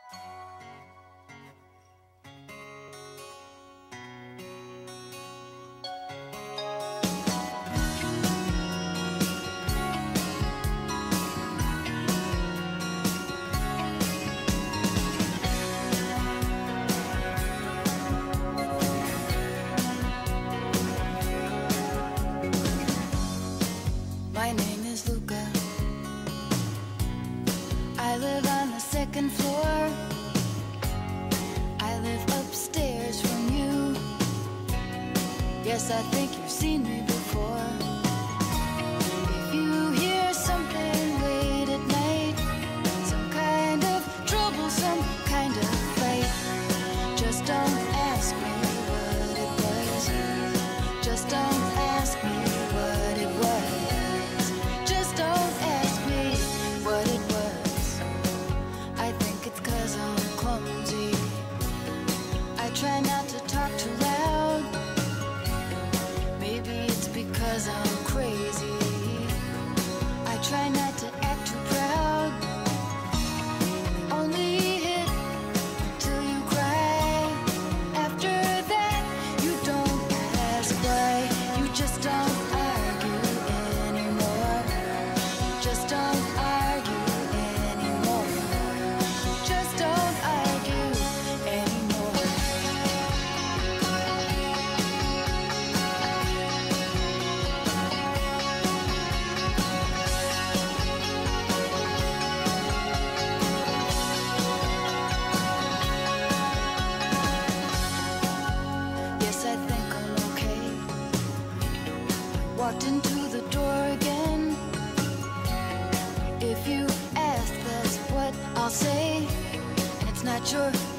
My name is Luca. I live on the second floor. I live upstairs from you. Yes, I think you've seen me before. If you hear something late at night, some kind of trouble, some kind of fight, just don't ask me what it was. Just don't ask me what it was. Just don't ask me what it was. I think it's 'cause I'm clumsy. I try not to talk too loud. Maybe it's because I'm crazy. I try not to act too proud. Only hit till you cry. After that, you don't ask why. You just don't argue anymore. Just don't argue anymore. Just don't argue anymore. Yes, I think I'm okay. Walked into the door again. If you ask, that's what I'll say. And it's not your